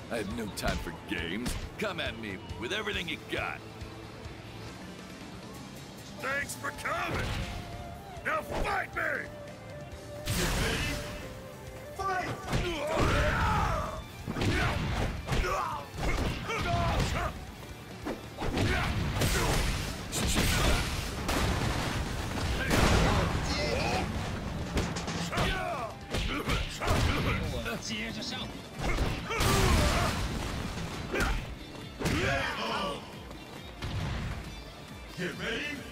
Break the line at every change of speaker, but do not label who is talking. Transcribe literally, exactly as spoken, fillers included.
I have no time for games. Come at me with everything you got.
Thanks for coming! Now fight me! You ready? Fight! Get ready!